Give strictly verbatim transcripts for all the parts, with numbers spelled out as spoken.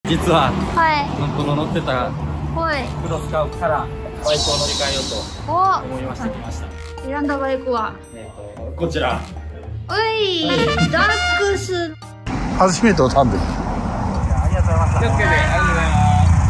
実は、 はいこの乗ってたはいクロスカブからバイクを乗り換えようとお思いましてきました。 選んだバイクはえっとこちら。 おいダックス初めてのタンデム。 ありがとうございました。気をつけて、ありがとうございます。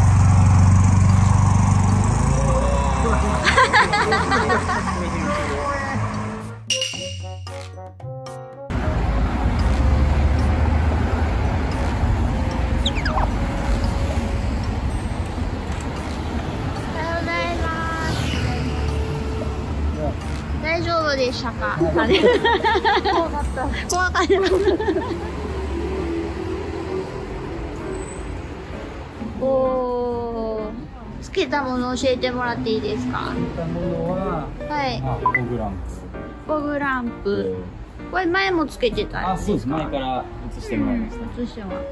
大丈夫でしたか？あれ怖かった。怖かった。おお。つけたもの教えてもらっていいですか？ つけたものは、 はい。 あ、フォグランプ。 フォグランプ。これ前もつけてたやつですか？ あ、そうです。前から映してもらいました。 映してもらった。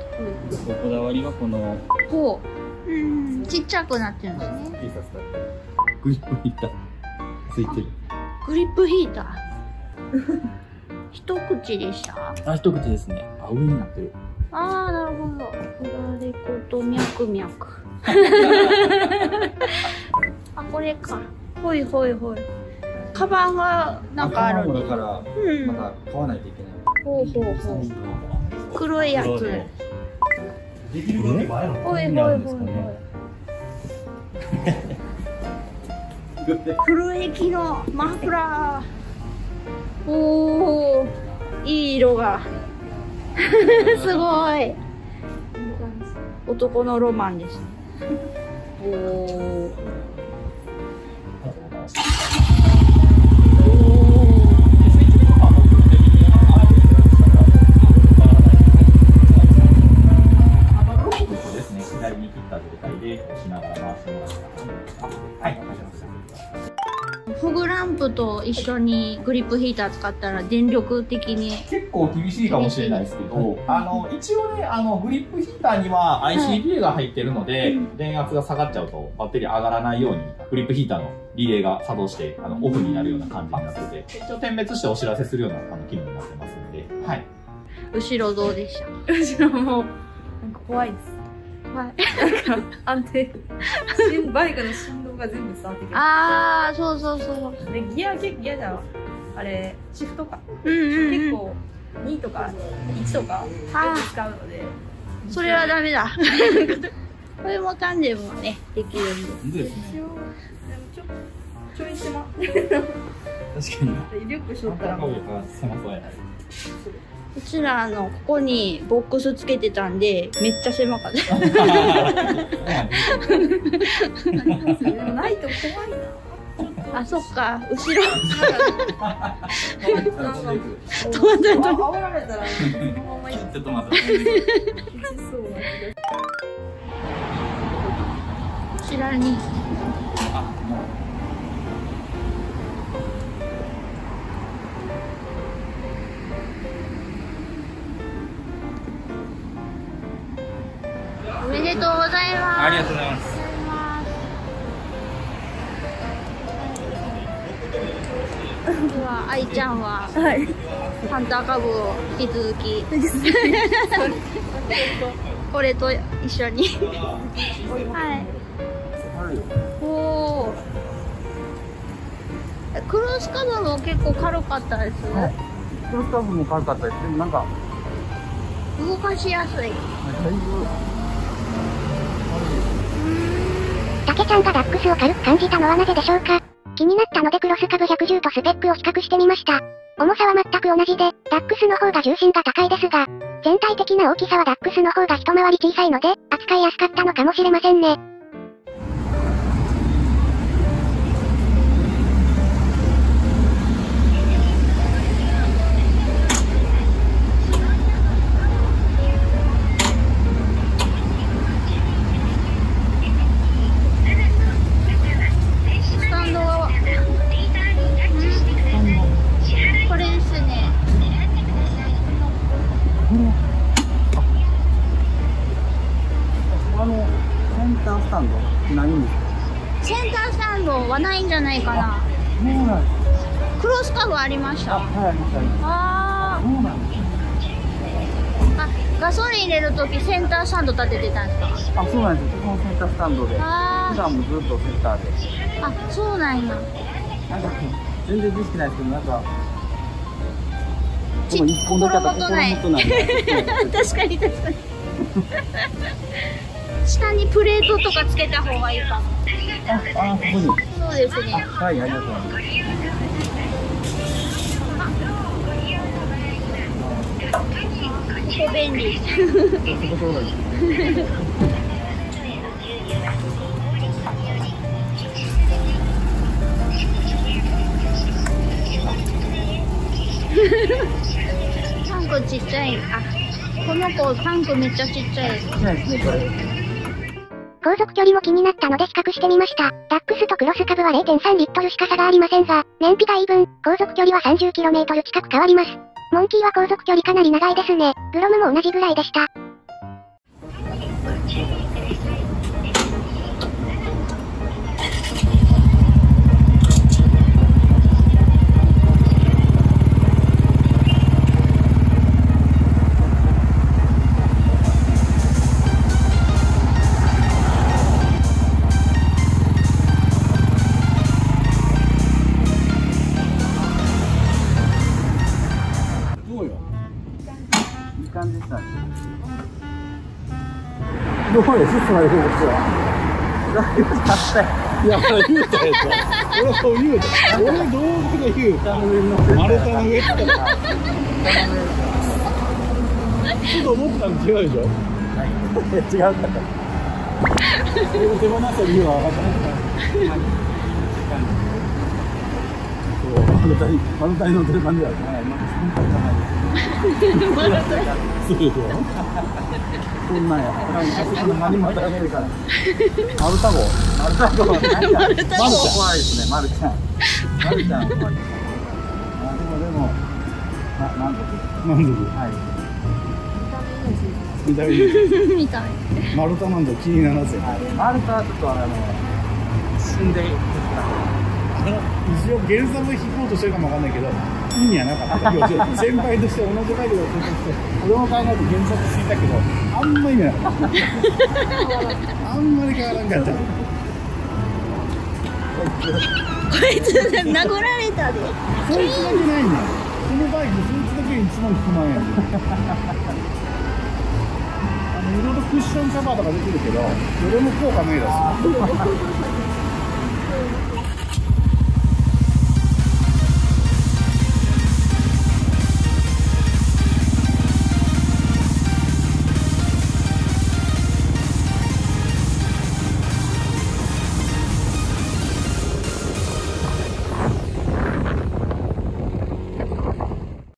こだわりはこの。 ほう。うん、ちっちゃくなってるんですね。 グリップヒーターついてる。 グリップヒーター。一口でした。 あ、一口ですね。あ、上になってる。 ああ、なるほど。フラレコと脈々。あ、これか。ほいほいほい。カバンがなんかあるんで。 だから、 うん。 また買わないといけない。 ほうほうほう。黒いやつ。 できることもあるのほいほいほいほい。黒駅のマフラー。おお、いい色が。すごい。男のロマンですね。おお。 左に切った状態で押しながら回してもらったら、はい、わかりました。 フォグランプと一緒にグリップヒーター使ったら電力的に結構厳しいかもしれないですけど、あの一応ね、あのグリップヒーターには アイシー リレーが入ってるので、はい、電圧が下がっちゃうとバッテリー上がらないようにグリップヒーターのリレーが作動してあのオフになるような感じになってて、一応点滅してお知らせするようなあの機能になってますので、はい。 後ろどうでした？ 後ろもなんか怖いです。はい。なんか安定。バイクの振動が全部伝わってきます。 ああ、そうそうそう。 でギア結構ギアじゃん。あれシフトか。 うんうんうん、 結構にとかいちとか使うので。 それはダメだ。これもタンデムはねできるんで。 ですね。 でもちょちょい狭。 確かに。 リュックしとったらもう狭そうや。 うちらあのここにボックスつけてたんでめっちゃ狭かった。 でもないと怖いな。 あ、そっか、後ろ。 止まった煽られたらそのまま行っちょっと待って。 ちそうなこちらに。おめでとうございます。 ありがとうございます。 では、愛ちゃんは、 はい、 ハンターカブを引き続き、これと一緒に。はい。おお。クロスカブも結構軽かったです。 はい、クロスカブも軽かったです。でもなんか動かしやすい。 だいぶ。 たけちゃんがダックスを軽く感じたのはなぜでしょうか？気になったのでクロスカブひゃくじゅうとスペックを比較してみました。重さは全く同じで、ダックスの方が重心が高いですが、全体的な大きさはダックスの方が一回り小さいので、扱いやすかったのかもしれませんね。 スタンドないんですか？ センタースタンドはないんじゃないかな。 そうなんです。 クロスカブありました。 あ、はい、ありました。 ああ。 そうなんです。 あ、 ガソリン入れるときセンタースタンド立ててたんですか？ あ、そうなんですよ。このセンタースタンドで。 あ普段もずっとセンターで。 あ、あ、そうなんや。 なんか、全然知識ないですけど、なんか、 ちこの一本だけだったら心もとない心もとない。 確かに確かに。下にプレートとかつけた方がいいかも。 あ、あ、ここに。 そうですね。 はい、ありがとうございます。 ここ便利。 そこそうなんです。 タンクちっちゃい。あ、この子タンクめっちゃちっちゃいです。 ちっちゃいですね、これ。 航続距離も気になったので比較してみました。ダックスとクロスカブは れいてんさんリットルしか差がありませんが、燃費がいい分、航続距離は さんじゅっキロメートル 近く変わります。モンキーは航続距離かなり長いですね。グロムも同じぐらいでした。 どうや、システムでこっちは。いや、言うたやつ。俺はそう言うた。俺どうで言うた。丸太の上って言ったら。ちょっと思ったの違うでしょ。違うかった。手放した理由は分かった。丸太に、丸太に乗ってる感じだよね。そうでしょ。こんなんや。あそこの何も食べるから。マルタ号。マルタ号。マルタ号。マルちゃん怖いですね。マルちゃん。マルちゃん怖い。あ、でもでも、な、満足。満足。はい。見た目いい。 見た目。 マルタなんて気にならず。 はい。マルタはちょっとあの、死んでいくから。 一応原作で引こうとしてるかもわかんないけど、意味はなかった。先輩として同じ作業をしてて、俺も考えて原作していたけど、あんま意味なかった。あんまり変わらんかった。 こいつ殴られたで。 そいつだけないねん。このバイク、そいつだけいちまんきゅうまんえん。あの、いろいろクッションカバーとか出てるけど、どれも効果ないらしい。